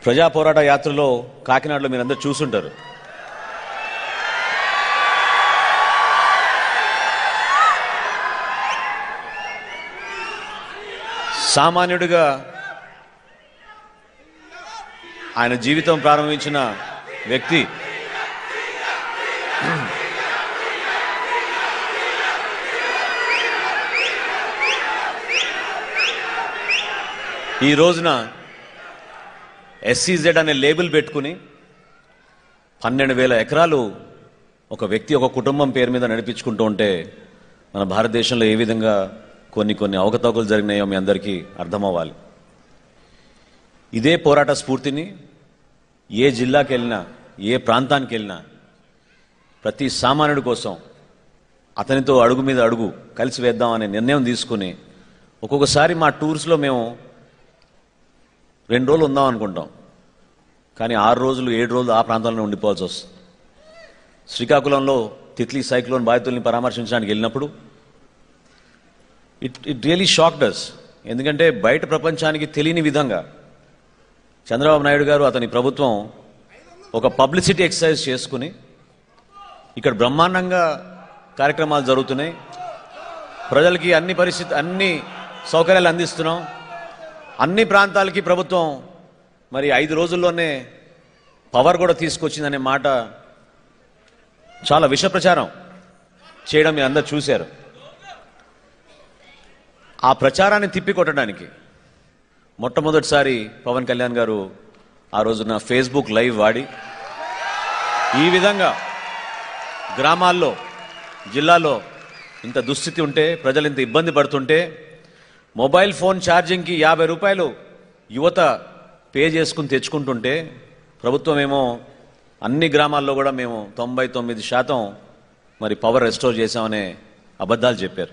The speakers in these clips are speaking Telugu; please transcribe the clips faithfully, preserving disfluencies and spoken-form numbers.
ప్రజా పోరాట యాత్రలో కాకినాడలో మీరందరూ చూసుంటారు. సామాన్యుడిగా ఆయన జీవితం ప్రారంభించిన వ్యక్తి ఈ రోజున ఎస్సీజెడ్ అనే లేబుల్ పెట్టుకుని పన్నెండు వేల ఎకరాలు ఒక వ్యక్తి ఒక కుటుంబం పేరు మీద నడిపించుకుంటూ ఉంటే మన భారతదేశంలో ఏ విధంగా కొన్ని కొన్ని అవకతవకలు జరిగినాయో మీ అందరికీ అర్థమవ్వాలి. ఇదే పోరాట స్ఫూర్తిని ఏ జిల్లాకి వెళ్ళినా ఏ ప్రాంతానికి వెళ్ళినా ప్రతి సామాన్యుడి కోసం అతనితో అడుగు మీద అడుగు కలిసి వేద్దామనే నిర్ణయం తీసుకుని ఒక్కొక్కసారి మా టూర్స్లో మేము రెండు రోజులు ఉందాం అనుకుంటాం, కానీ ఆరు రోజులు ఏడు రోజులు ఆ ప్రాంతంలో ఉండిపోవాల్సి వస్తుంది. శ్రీకాకుళంలో తిత్లీ సైక్లోన్ బాధితుల్ని పరామర్శించడానికి వెళ్ళినప్పుడు it it really shocked us. ఎందుకంటే బయట ప్రపంచానికి తెలియని విధంగా చంద్రబాబు నాయుడు గారు అతని ప్రభుత్వం ఒక పబ్లిసిటీ ఎక్సర్సైజ్ చేసుకుని ఇక్కడ బ్రహ్మాండంగా కార్యక్రమాలు జరుగుతున్నాయి, ప్రజలకి అన్ని పరిస్థితి అన్ని సౌకర్యాలు అందిస్తున్నాం, అన్ని ప్రాంతాలకి ప్రభుత్వం మరి ఐదు రోజుల్లోనే పవర్ కూడా తీసుకొచ్చిందనే మాట చాలా విష ప్రచారం చేయడం మీరు అందరూ చూశారు. ఆ ప్రచారాన్ని తిప్పికొట్టడానికి మొట్టమొదటిసారి పవన్ కళ్యాణ్ గారు ఆ రోజున ఫేస్బుక్ లైవ్ వాడి ఈ విధంగా గ్రామాల్లో జిల్లాలో ఇంత దుస్థితి ఉంటే, ప్రజలు ఇంత ఇబ్బంది పడుతుంటే మొబైల్ ఫోన్ ఛార్జింగ్కి యాభై రూపాయలు యువత పే చేసుకుని తెచ్చుకుంటుంటే ప్రభుత్వం ఏమో అన్ని గ్రామాల్లో కూడా మేము తొంభై తొమ్మిది శాతం మరి పవర్ రెస్టోర్ చేశామనే అబద్ధాలు చెప్పారు.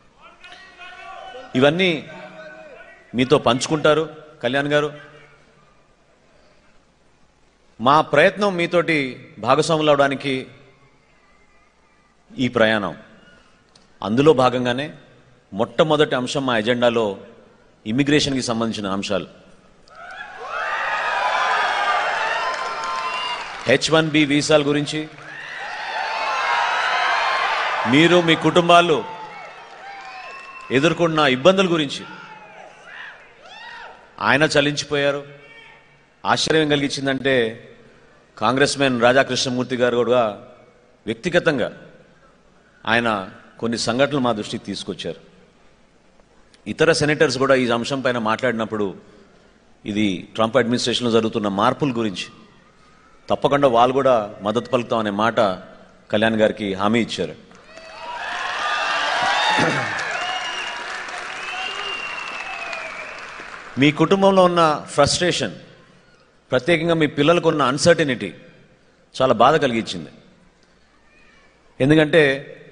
ఇవన్నీ మీతో పంచుకుంటారు కళ్యాణ్ గారు. మా ప్రయత్నం మీతోటి భాగస్వాములు అవడానికి ఈ ప్రయాణం, అందులో భాగంగానే మొట్టమొదటి అంశం మా ఎజెండాలో ఇమిగ్రేషన్కి సంబంధించిన అంశాలు. హెచ్ వన్ బి వీసాల గురించి మీరు మీ కుటుంబాలు ఎదుర్కొన్న ఇబ్బందుల గురించి ఆయన చలించిపోయారు. ఆశ్చర్యం కలిగించిందంటే కాంగ్రెస్ మ్యాన్ రాధాకృష్ణమూర్తి గారు కూడా వ్యక్తిగతంగా ఆయన కొన్ని సంఘటనలు మా దృష్టికి తీసుకొచ్చారు. ఇతర సెనేటర్స్ కూడా ఈ అంశం పైన మాట్లాడినప్పుడు ఇది ట్రంప్ అడ్మినిస్ట్రేషన్లో జరుగుతున్న మార్పుల గురించి తప్పకుండా వాళ్ళు కూడా మద్దతు పలుకుతాం అనే మాట కళ్యాణ్ గారికి హామీ ఇచ్చారు. మీ కుటుంబంలో ఉన్న ఫ్రస్ట్రేషన్, ప్రత్యేకంగా మీ పిల్లలకు ఉన్న అన్సర్టనిటీ చాలా బాధ కలిగించింది. ఎందుకంటే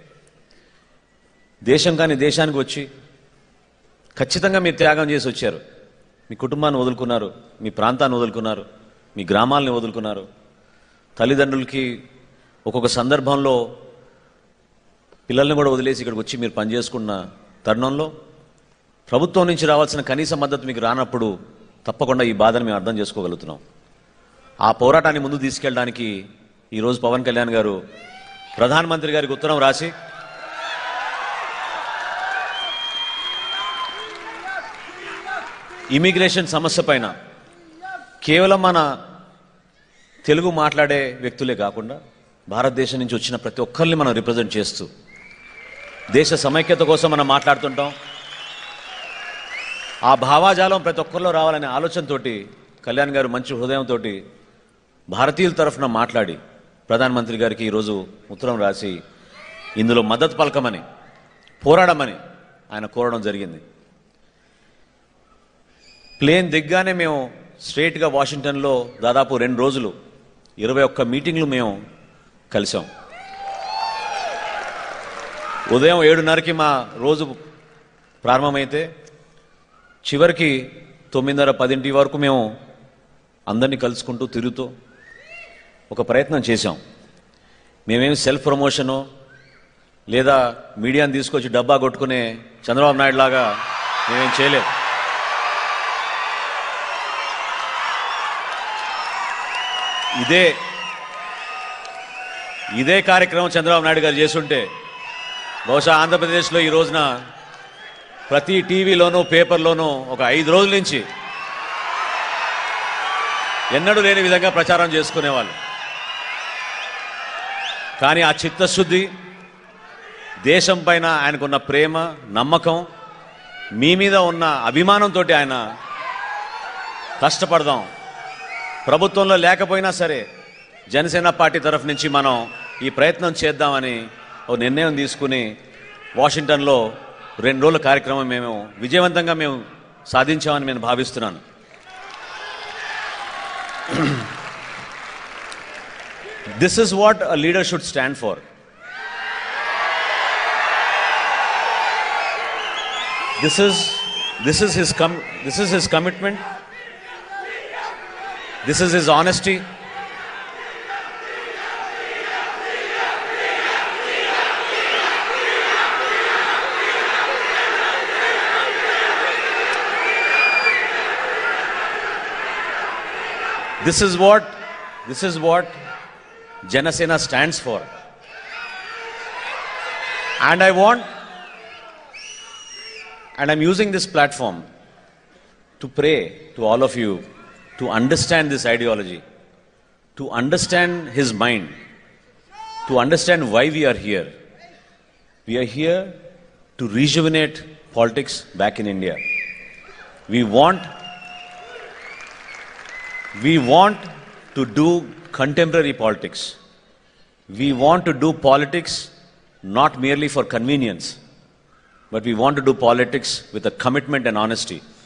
దేశం కాని దేశానికి వచ్చి ఖచ్చితంగా మీరు త్యాగం చేసి వచ్చారు. మీ కుటుంబాన్ని వదులుకున్నారు, మీ ప్రాంతాన్ని వదులుకున్నారు, మీ గ్రామాలని వదులుకున్నారు. తల్లిదండ్రులకి ఒక్కొక్క సందర్భంలో పిల్లల్ని కూడా వదిలేసి ఇక్కడికి వచ్చి మీరు పనిచేసుకున్న తరుణంలో ప్రభుత్వం నుంచి రావాల్సిన కనీస మద్దతు మీకు రానప్పుడు తప్పకుండా ఈ బాధను మేము అర్థం చేసుకోగలుగుతున్నాం. ఆ పోరాటాన్ని ముందు తీసుకెళ్ళడానికి ఈరోజు పవన్ కళ్యాణ్ గారు ప్రధానమంత్రి గారికి ఉత్తరం రాసి ఇమిగ్రేషన్ సమస్య పైన కేవలం మన తెలుగు మాట్లాడే వ్యక్తులే కాకుండా భారతదేశం నుంచి వచ్చిన ప్రతి ఒక్కరిని మనం రిప్రజెంట్ చేస్తూ దేశ సమైక్యత కోసం మనం మాట్లాడుతుంటాం. ఆ భావాజాలం ప్రతి ఒక్కరిలో రావాలనే ఆలోచనతో కళ్యాణ్ గారు మంచి హృదయంతో భారతీయుల తరఫున మాట్లాడి ప్రధానమంత్రి గారికి ఈరోజు ఉత్తరం రాసి ఇందులో మద్దతు పలకమని, పోరాడమని ఆయన కోరడం జరిగింది. ప్లేన్ దిగ్గానే మేము స్ట్రేట్గా వాషింగ్టన్లో దాదాపు రెండు రోజులు ఇరవై ఒక్క మీటింగ్లు మేము కలిసాం. ఉదయం ఏడున్నరకి మా రోజు ప్రారంభమైతే చివరికి తొమ్మిదిన్నర పదింటి వరకు మేము అందరినీ కలుసుకుంటూ తిరుగుతూ ఒక ప్రయత్నం చేశాం. మేమేమి సెల్ఫ్ ప్రమోషను లేదా మీడియాని తీసుకొచ్చి డబ్బా కొట్టుకునే చంద్రబాబు నాయుడు లాగా మేమేం చేయలేదు. ఇదే ఇదే కార్యక్రమం చంద్రబాబు నాయుడు గారు చేస్తుంటే బహుశా ఆంధ్రప్రదేశ్లో ఈ రోజున ప్రతి టీవీలోనూ పేపర్లోనూ ఒక ఐదు రోజుల నుంచి ఎన్నడూ లేని విధంగా ప్రచారం చేసుకునేవాళ్ళు. కానీ ఆ చిత్తశుద్ధి, దేశం పైన ఆయనకున్న ప్రేమ, నమ్మకం, మీ మీద ఉన్న అభిమానంతో ఆయన కష్టపడదాం, ప్రభుత్వంలో లేకపోయినా సరే జనసేన పార్టీ తరఫు నుంచి మనం ఈ ప్రయత్నం చేద్దామని ఒక నిర్ణయం తీసుకుని వాషింగ్టన్లో రెండు రోజుల కార్యక్రమం మేము విజయవంతంగా మేము సాధించామని నేను భావిస్తున్నాను. This is what a leader should stand for. This is this is his com this is his commitment. This is his honesty. This is what this is what JanaSena stands for. And I want and I'm using this platform to pray to all of you to understand this ideology, to understand his mind, to understand why we are here. We are here to rejuvenate politics back in India. We want We want to do contemporary politics. We want to do politics not merely for convenience, but we want to do politics with a commitment and honesty.